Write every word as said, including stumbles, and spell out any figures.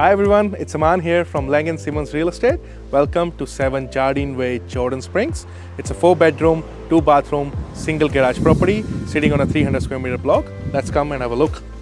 Hi everyone, it's Aman here from Lang and Simmons Real Estate. Welcome to seven Jardine Way, Jordan Springs. It's a four bedroom, two bathroom, single garage property sitting on a three hundred square meter block. Let's come and have a look.